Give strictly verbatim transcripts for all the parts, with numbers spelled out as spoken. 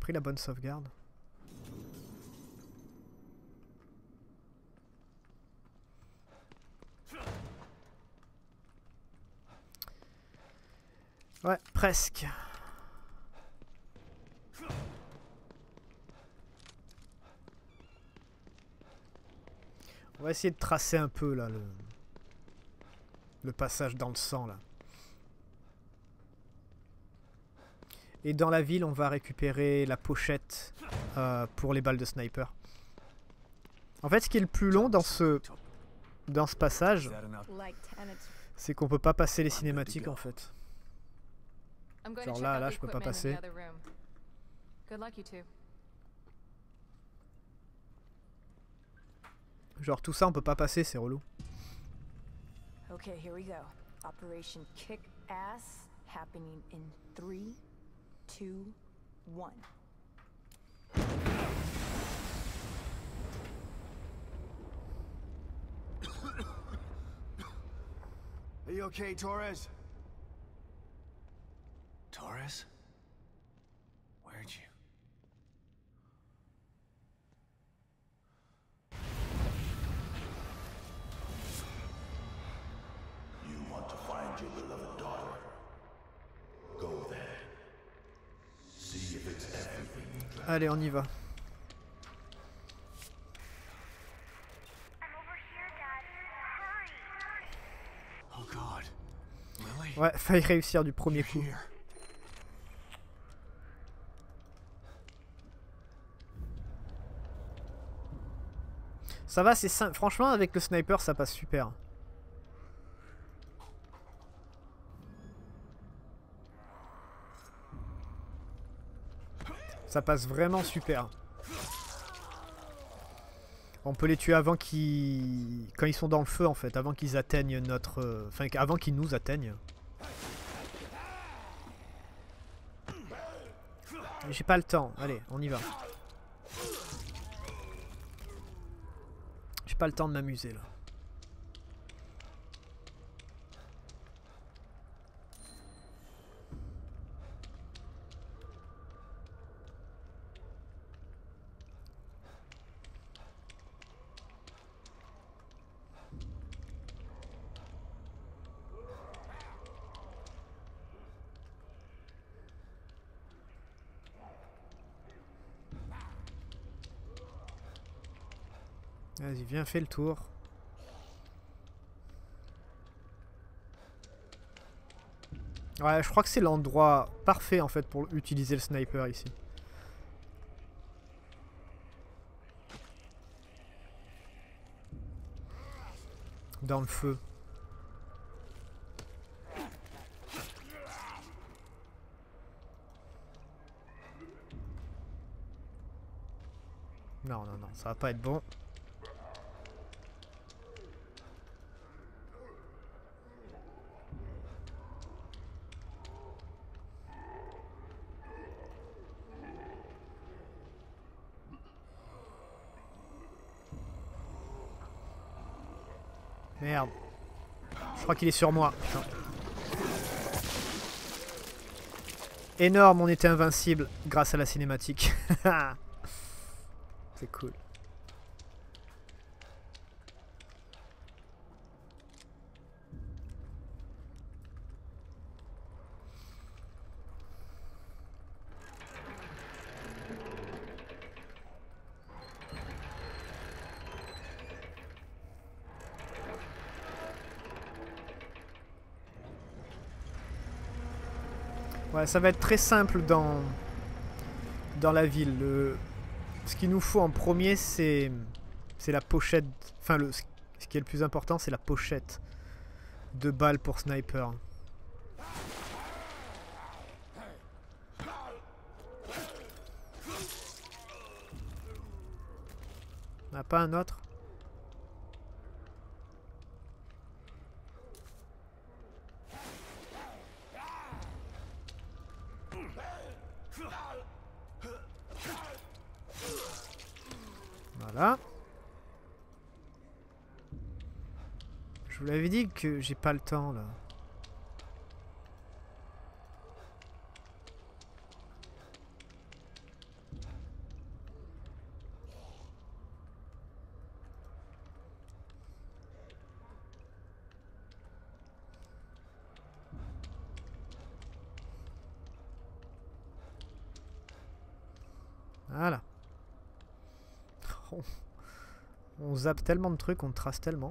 pris la bonne sauvegarde. Ouais, presque. On va essayer de tracer un peu là le, le passage dans le sang là. Et dans la ville, on va récupérer la pochette euh, pour les balles de sniper. En fait, ce qui est le plus long dans ce dans ce passage, c'est qu'on peut pas passer les cinématiques en fait. Genre là, là, je peux pas passer. Genre tout ça, on peut pas passer, c'est relou. Okay, here we go. Operation Kick Ass happening in three, two, one. Are you okay, Torres? Torres? Where'd you? You want to find your beloved daughter. Go there. See if it's everything you dreamt. Allez, on y va. Oh God. Lily? Ouais, faille réussir du premier coup. Here. Ça va, c'est simple. Franchement, avec le sniper, ça passe super. Ça passe vraiment super. On peut les tuer avant qu'ils... Quand ils sont dans le feu, en fait. Avant qu'ils atteignent notre... Enfin, avant qu'ils nous atteignent. J'ai pas le temps. Allez, on y va. J'ai pas le temps de m'amuser, là. Vas-y, viens, fais le tour. Ouais, je crois que c'est l'endroit parfait en fait pour utiliser le sniper ici. Dans le feu. Non, non, non, ça va pas être bon. Merde. Je crois qu'il est sur moi. Putain. Énorme, on était invincible grâce à la cinématique. C'est cool. Ouais, ça va être très simple dans, dans la ville. Le, ce qu'il nous faut en premier, c'est c'est la pochette. Enfin, le, ce qui est le plus important, c'est la pochette de balles pour sniper. On n'a pas un autre? Voilà. Je vous l'avais dit que j'ai pas le temps là. Voilà. On, on zappe tellement de trucs, on trace tellement.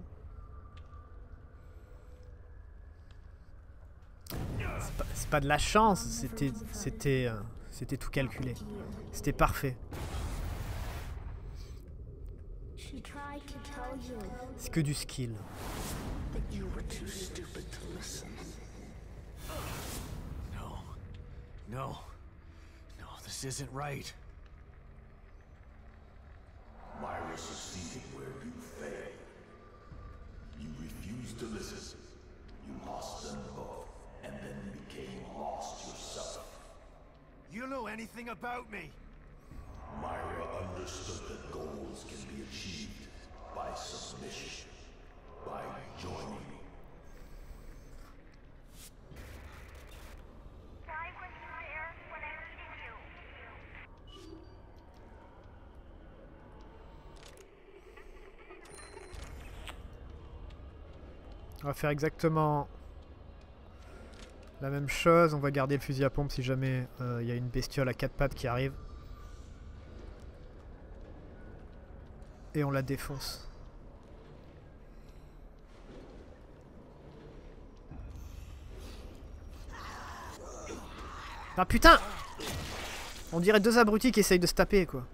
C'est pas, c'est pas de la chance, c'était c'était euh, c'était tout calculé. C'était parfait. C'est que du skill. No. No. No, this isn't right. Myra succeeded where you failed. You refused to listen. You lost them both, and then became lost yourself. You know anything about me? Myra understood that goals can be achieved by submission, by joining. I was there when I needed you. On va faire exactement la même chose. On va garder le fusil à pompe si jamais il euh, y a une bestiole à quatre pattes qui arrive. Et on la défonce. Ah putain! On dirait deux abrutis qui essayent de se taper quoi.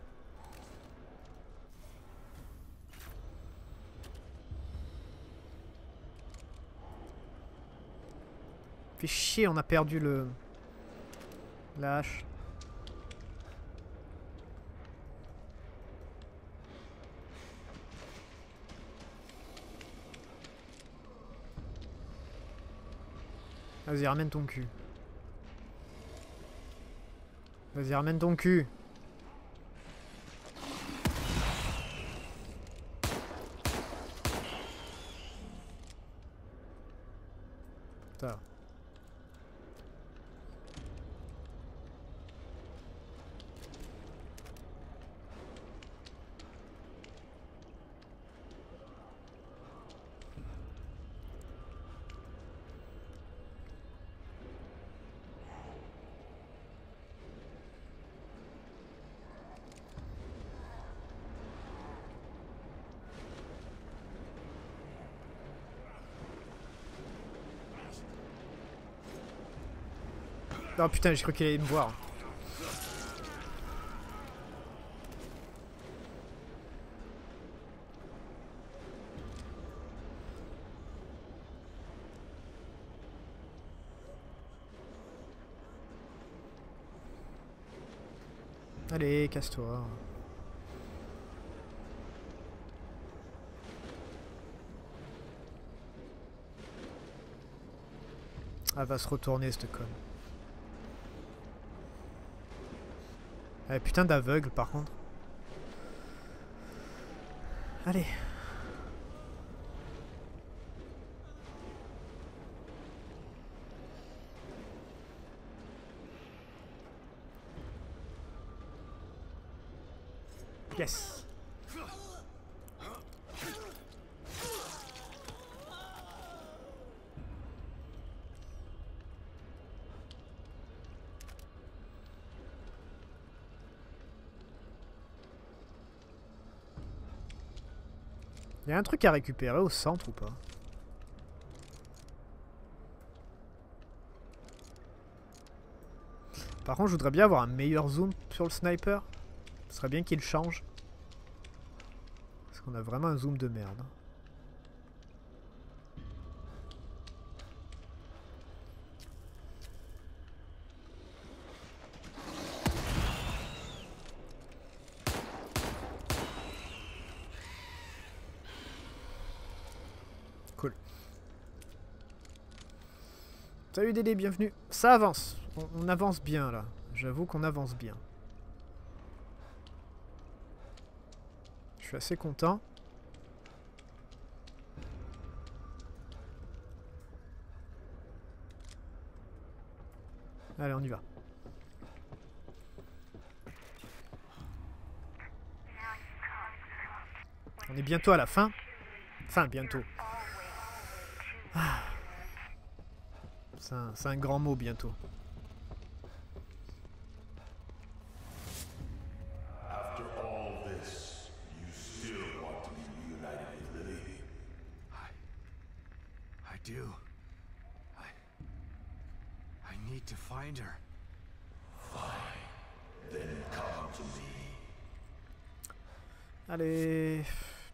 Fait chier, on a perdu le... la hache. Vas-y, ramène ton cul. Vas-y, ramène ton cul. Putain. Oh putain, j'ai cru qu'il allait me voir. Allez, casse-toi. Elle va se retourner cette conne. Eh, putain d'aveugle par contre. Allez. Yes. Il y a un truc à récupérer au centre ou pas? Par contre, je voudrais bien avoir un meilleur zoom sur le sniper. Ce serait bien qu'il change. Parce qu'on a vraiment un zoom de merde. Cool. Salut Dédé, bienvenue. Ça avance. On, on avance bien là. J'avoue qu'on avance bien. Je suis assez content. Allez, on y va. On est bientôt à la fin. Enfin, bientôt. Ah. C'est un, c'est un grand mot, bientôt. need to find her. Then come to me. Allez.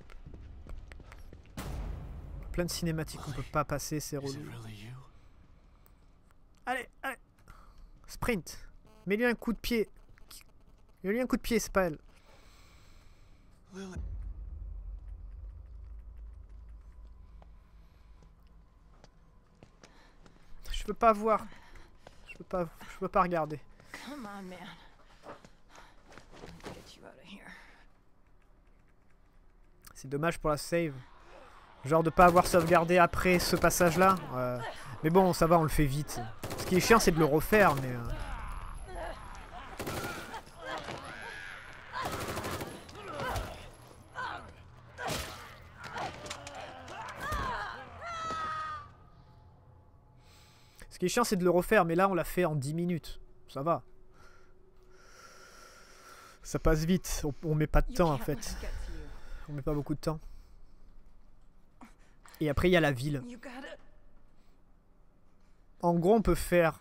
Plein de cinématiques qu'on peut pas passer, c'est Is it relou. really you? Allez, allez. Sprint. Mets-lui un coup de pied. Mets-lui un coup de pied, c'est pas elle. Lily. Je peux pas voir. Je peux pas, je peux pas regarder. Come on, man. Let's get you out of here. C'est dommage pour la save. Genre de pas avoir sauvegardé après ce passage-là. Euh, mais bon, ça va, on le fait vite. Ce qui est chiant, c'est de le refaire, mais... Euh... Ce qui est chiant, c'est de le refaire, mais là, on l'a fait en dix minutes. Ça va. Ça passe vite. On, on met pas de temps, en fait. On met pas beaucoup de temps. Et après, il y a la ville. En gros, on peut faire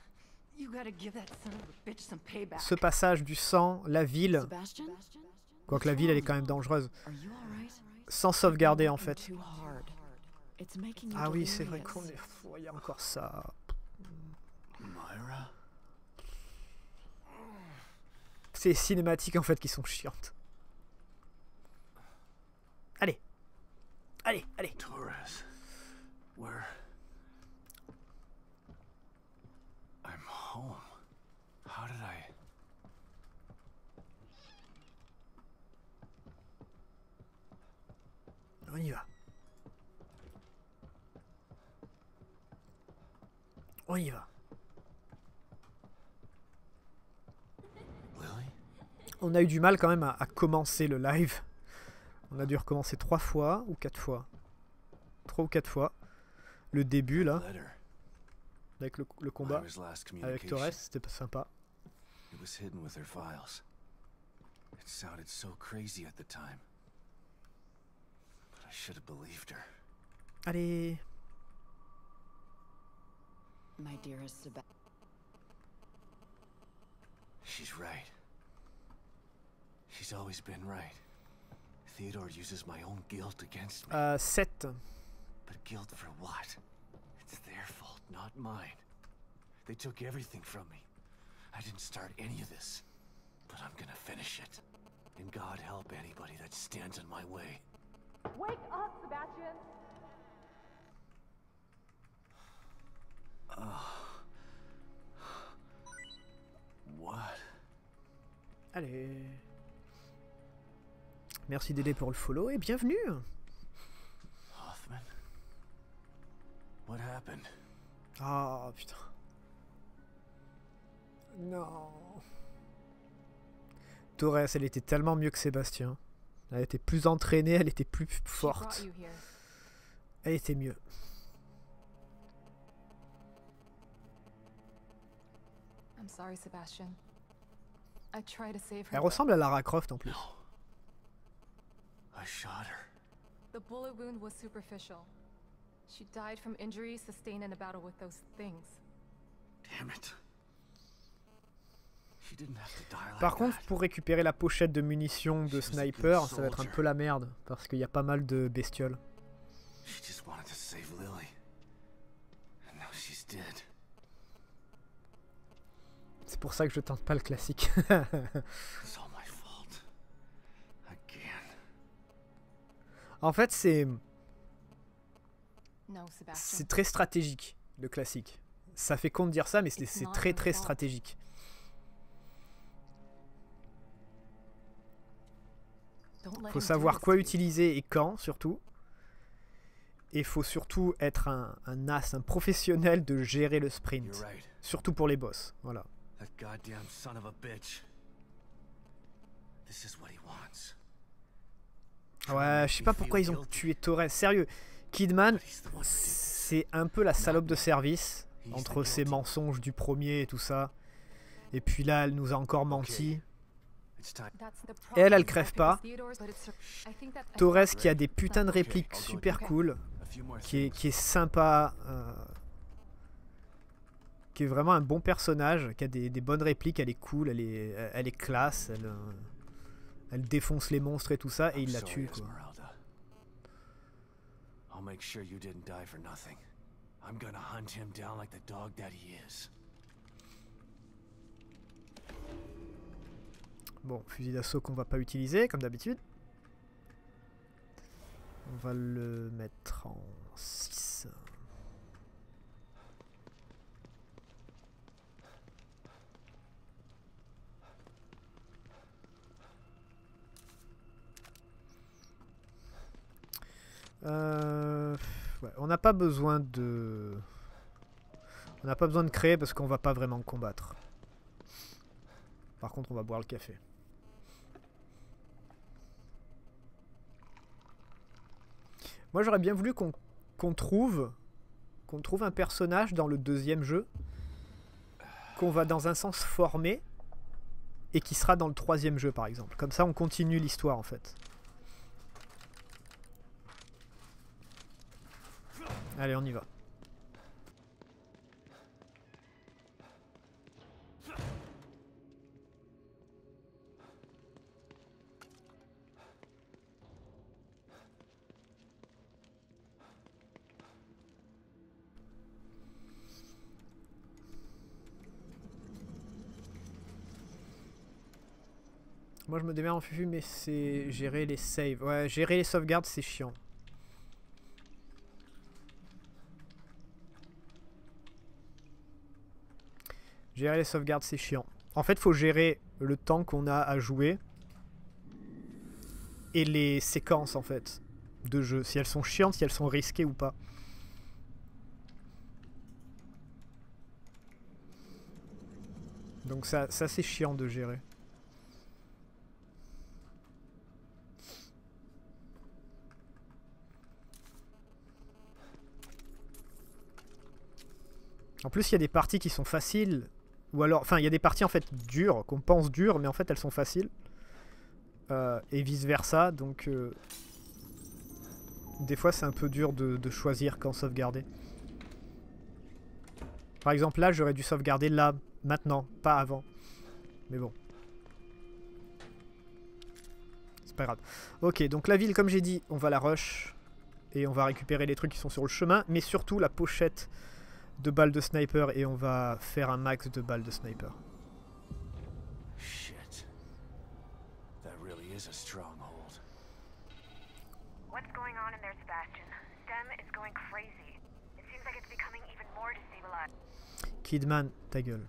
ce passage du sang, la ville. Quoique la ville, elle est quand même dangereuse. Sans sauvegarder, en fait. Ah oui, c'est vrai qu'on est... Il y a encore ça. Myra? C'est les cinématiques, en fait, qui sont chiantes. Allez. Allez, allez. Torres. Where? I'm home. How did I... On y va. On y va. Lily? On a eu du mal quand même à, à commencer le live. On a dû recommencer trois fois ou quatre fois. Trois ou quatre fois. Le début là, Letter. avec le, le combat Myra's last avec Torres, communication. c'était pas sympa. It was hidden with her files. It sounded so crazy at the time. But I should have believed her. Allez. My dearest Sebastian. She's right. She's always been right. Theodore uses my own guilt against me. Euh, sept. But guilt for what? It's their fault, not mine. They took everything from me. I didn't start any of this. But I'm gonna finish it. And God help anybody that stands in my way. Wake up, Sebastian! What? Allez. Merci Dédé pour le follow et bienvenue. Hoffman? What happened? Ah putain. Non. Torres, elle était tellement mieux que Sébastien. Elle était plus entraînée, elle était plus forte. Elle était mieux. I'm sorry, Sebastian. I tried to save her. Elle ressemble à Lara Croft en plus. I shot her. The bullet wound was superficial. She died from injuries sustained in a battle with those things. Damn it. She didn't have to die like Par contre, that. pour récupérer la pochette de munitions de sniper, ça va être un peu la merde. Parce qu'il y a pas mal de bestioles. She just wanted to save Lily. And now she's dead. C'est pour ça que je tente pas le classique. It's all my fault. Again. En fait, c'est No, Sebastian. c'est très stratégique, le classique. Ça fait con de dire ça, mais c'est c'est très très stratégique. Don't let Faut him savoir do this quoi to you. utiliser et quand, surtout. Et faut surtout être un, un as, un professionnel de gérer le sprint. You're right. Surtout pour les boss, voilà. That goddamn son of a bitch. This is what he wants. Ouais, je sais pas pourquoi ils ont tué Torres. Sérieux, Kidman, c'est un peu la salope de service. Entre ses mensonges du premier et tout ça. Et puis là, elle nous a encore menti. It's time. That's the Et elle, elle problem. crève I think pas. it's Theodore's, but it's- I think that- I Torres think- qui a des putains de Okay, répliques I'll go super do it. cool. A few more Qui est, things. qui est sympa. euh, qui est vraiment un bon personnage, qui a des, des bonnes répliques, elle est cool, elle est, elle est classe, elle, euh, elle défonce les monstres et tout ça, et il la tue, quoi. I'll make sure you didn't die for nothing. I'm gonna hunt him down like the dog that he is. Bon, fusil d'assaut qu'on va pas utiliser, comme d'habitude. On va le mettre en six. Euh, ouais, on n'a pas besoin de... On n'a pas besoin de créer parce qu'on va pas vraiment combattre. Par contre, on va boire le café. Moi, j'aurais bien voulu qu'on qu'on trouve qu'on trouve un personnage dans le deuxième jeu qu'on va dans un sens former et qui sera dans le troisième jeu, par exemple. Comme ça, on continue l'histoire, en fait. Allez, on y va. Moi je me démerde en fufu, mais c'est gérer les saves. Ouais, gérer les sauvegardes c'est chiant. Gérer les sauvegardes c'est chiant. En fait faut gérer le temps qu'on a à jouer. Et les séquences en fait de jeu. Si elles sont chiantes, si elles sont risquées ou pas. Donc ça, ça c'est chiant de gérer. En plus, il y a des parties qui sont faciles, ou alors, enfin, il y a des parties en fait dures, qu'on pense dures, mais en fait elles sont faciles, euh, et vice versa. Donc, euh, des fois, c'est un peu dur de, de choisir quand sauvegarder. Par exemple, là, j'aurais dû sauvegarder là, maintenant, pas avant. Mais bon, c'est pas grave. Ok, donc la ville, comme j'ai dit, on va la rush et on va récupérer les trucs qui sont sur le chemin, mais surtout la pochette de balles de sniper et on va faire un max de balles de sniper. Shit. That really is a stronghold. What's going on in there, Sebastian? STEM is going crazy. It seems like it's becoming even more destabilized. Kidman, ta gueule.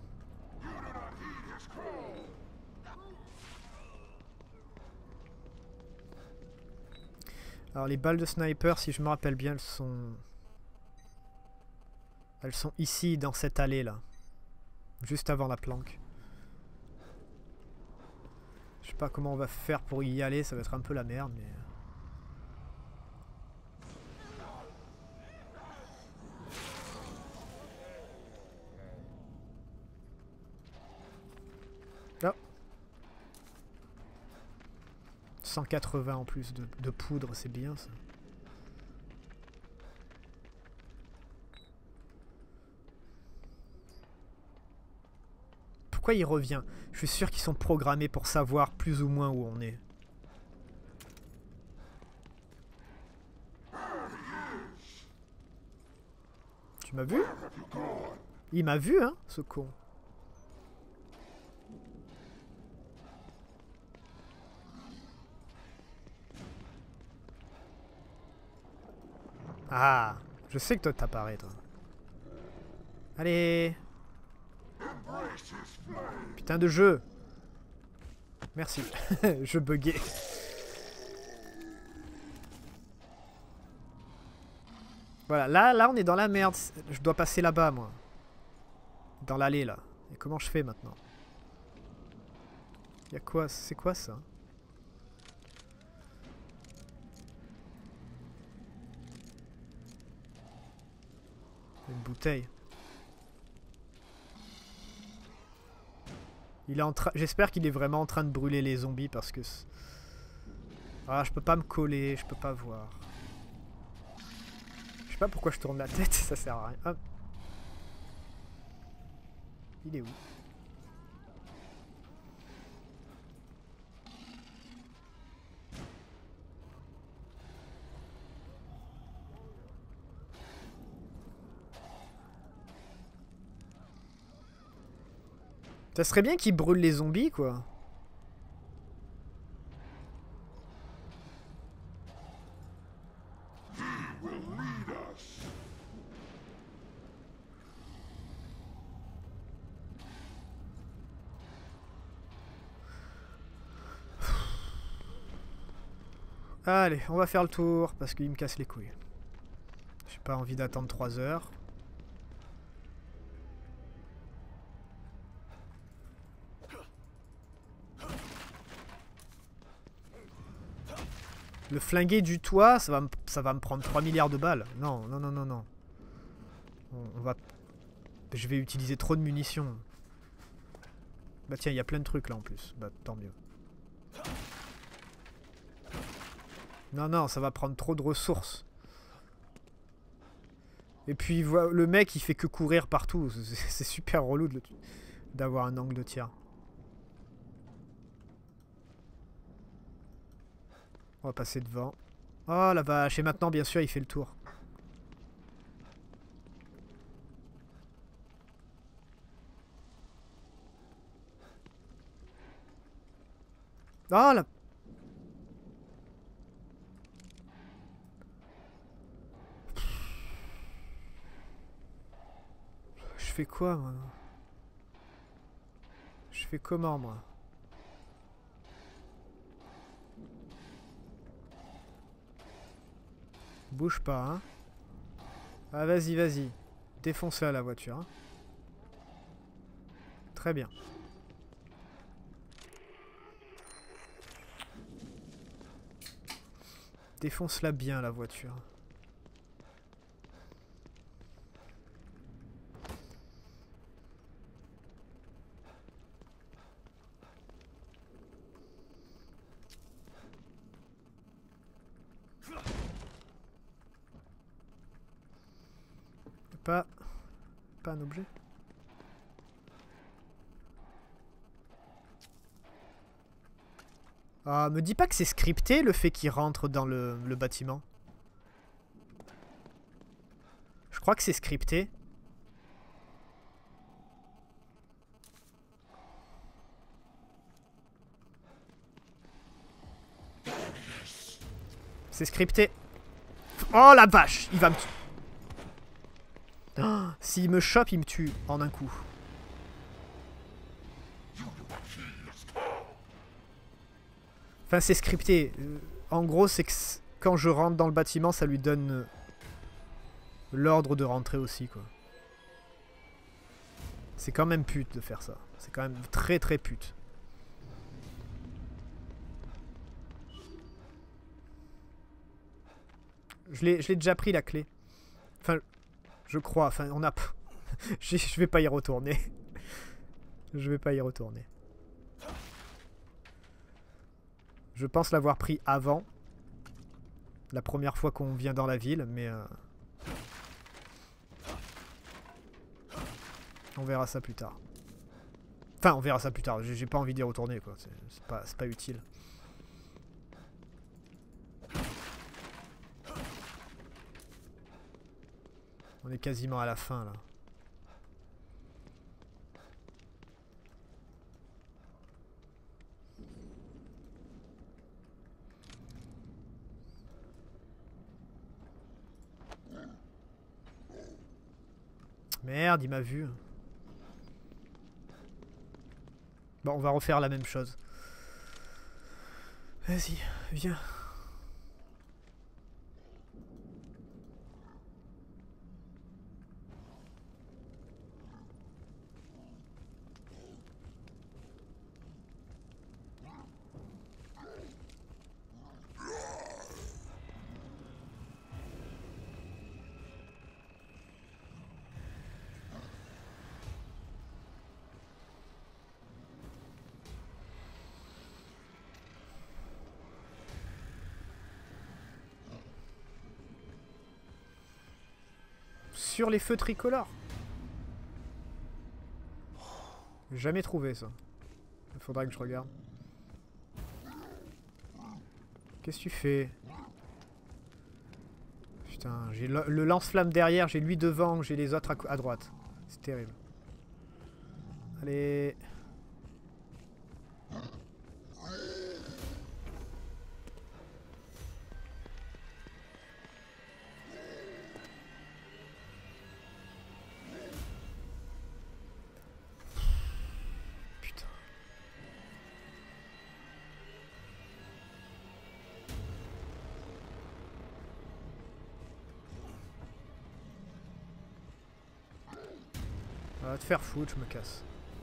Alors les balles de sniper, si je me rappelle bien, elles sont... Elles sont ici, dans cette allée là. Juste avant la planque. Je sais pas comment on va faire pour y aller, ça va être un peu la merde, mais... Oh. cent quatre-vingts en plus de, de poudre, c'est bien ça. Pourquoi il revient? Je suis sûr qu'ils sont programmés pour savoir plus ou moins où on est. Tu m'as vu? Il m'a vu, hein, ce con. Ah, je sais que toi t'apparais, toi. Allez. Putain de jeu. Merci. Je buguais. Voilà, là, là on est dans la merde. Je dois passer là-bas, moi. Dans l'allée, là. Et comment je fais maintenant? Y'a quoi? C'est quoi ça? Une bouteille. Il est en train. J'espère qu'il est vraiment en train de brûler les zombies parce que. Ah, je peux pas me coller, je peux pas voir. Je sais pas pourquoi je tourne la tête, ça sert à rien. Hop. Il est où? Ça serait bien qu'ils brûlent les zombies, quoi. Allez, on va faire le tour parce qu'il me casse les couilles. J'ai pas envie d'attendre trois heures. Le flinguer du toit, ça va, me, ça va me prendre trois milliards de balles. Non, non, non, non, non. On, on va... Je vais utiliser trop de munitions. Bah tiens, il y a plein de trucs là en plus. Bah tant mieux. Non, non, ça va prendre trop de ressources. Et puis le mec, il fait que courir partout. C'est super relou d'avoir un angle de tir. On va passer devant. Oh la vache, et maintenant bien sûr il fait le tour. Oh la... Je fais quoi moi? Je fais comment moi? Bouge pas, hein. Ah, vas-y, vas-y. Défonce-la, la voiture. Hein. Très bien. Défonce-la bien, la voiture. Pas... Pas un objet. Ah, me dis pas que c'est scripté le fait qu'il rentre dans le, le bâtiment. Je crois que c'est scripté. C'est scripté. Oh la vache, il va me... Oh, s'il me chope, il me tue en un coup. Enfin, c'est scripté. En gros, c'est que quand je rentre dans le bâtiment, ça lui donne l'ordre de rentrer aussi, quoi. C'est quand même pute de faire ça. C'est quand même très très pute. Je l'ai déjà pris la clé. Enfin... Je crois, enfin on a... Je vais pas y retourner. Je vais pas y retourner. Je pense l'avoir pris avant. La première fois qu'on vient dans la ville, mais... Euh... On verra ça plus tard. Enfin, on verra ça plus tard. J'ai pas envie d'y retourner, quoi. C'est pas, c'est pas utile. On est quasiment à la fin là. Merde, il m'a vu. Bon, on va refaire la même chose. Vas-y, viens. Sur les feux tricolores. Jamais trouvé ça. Il faudra que je regarde. Qu'est-ce que tu fais? Putain, j'ai le, le lance-flamme derrière, j'ai lui devant, j'ai les autres à, à droite. C'est terrible. Allez. Putain. Va te faire foutre, je me casse.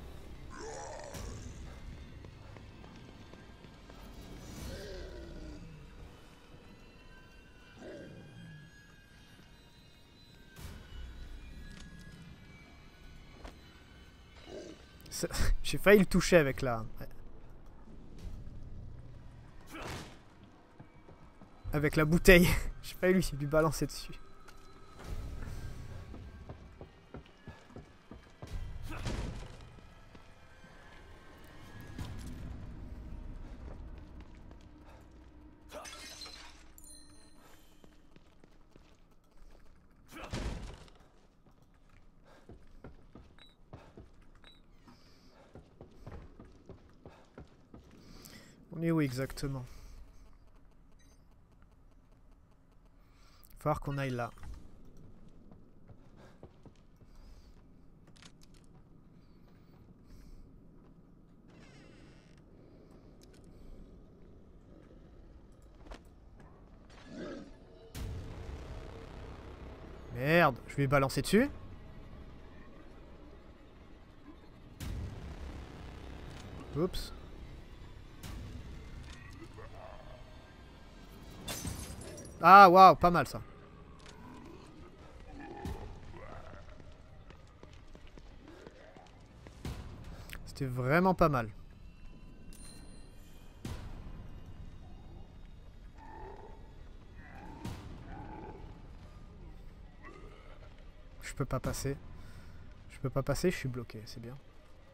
J'ai failli le toucher avec la... Avec la bouteille. J'ai failli lui, lui balancer dessus. On est où exactement? Faut voir qu'on aille là. Merde, je vais balancer dessus. Oups. Ah waouh, pas mal ça. C'était vraiment pas mal. Je peux pas passer. Je peux pas passer, je suis bloqué, c'est bien.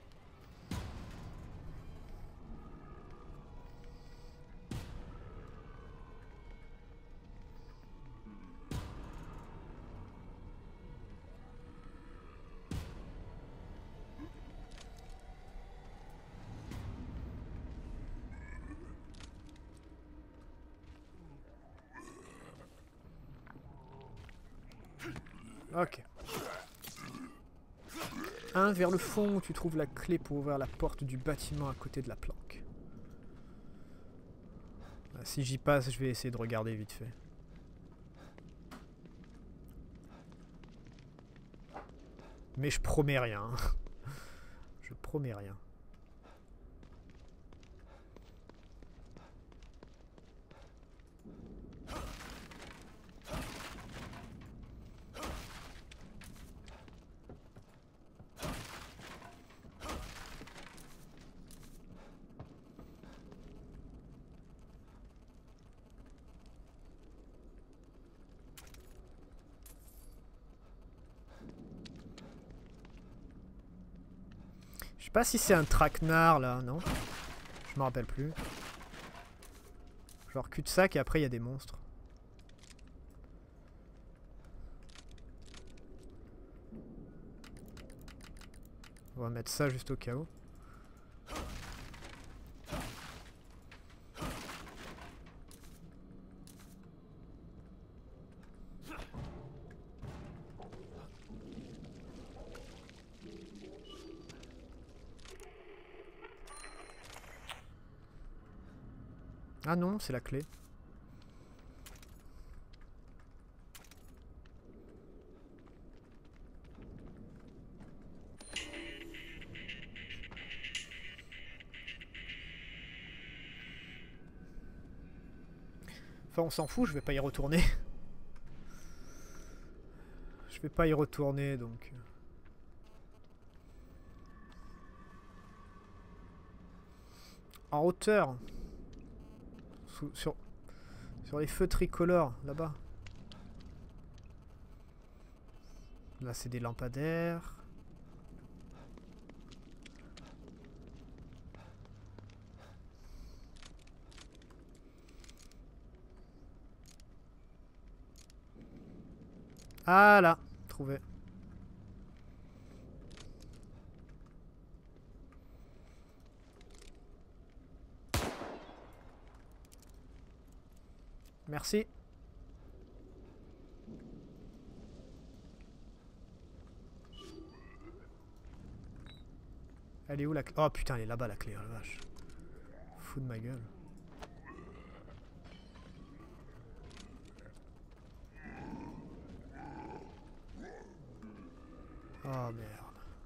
Ok. Un vers le fond où tu trouves la clé pour ouvrir la porte du bâtiment à côté de la planque. Si j'y passe, je vais essayer de regarder vite fait. Mais je promets rien. Je promets rien. Je sais pas si c'est un traquenard là, non? Je me rappelle plus. Genre cul-de-sac et après il y a des monstres. On va mettre ça juste au cas où. Ah non, c'est la clé. Enfin, on s'en fout, je vais pas y retourner. Je vais pas y retourner, donc... En hauteur. Sous, sur, sur les feux tricolores, là-bas. Là, c'est des lampadaires. Ah là, trouvé. Merci. Elle est où la clé? Oh putain, elle est là-bas la clé, oh la vache. Fou de ma gueule. Oh merde.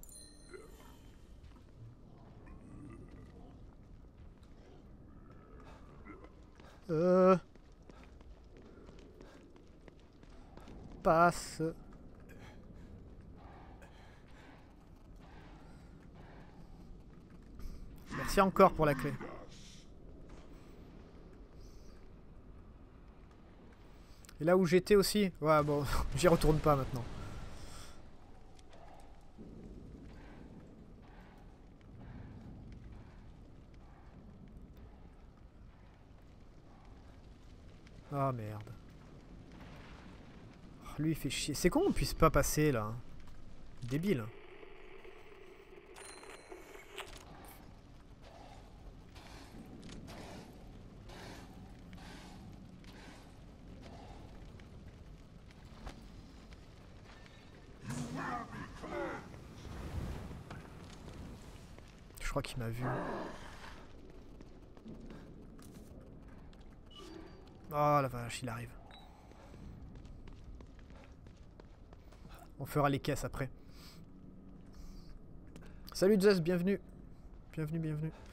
Euh... Passe. Merci encore pour la clé. Et là où j'étais aussi. Ouais bon, j'y retourne pas maintenant. Ah oh, merde. Oh, lui il fait chier. C'est con qu'on puisse pas passer là. Débile. Je crois qu'il m'a vu. Oh la vache, il arrive. On fera les caisses après. Salut Zeus, bienvenue. Bienvenue, bienvenue.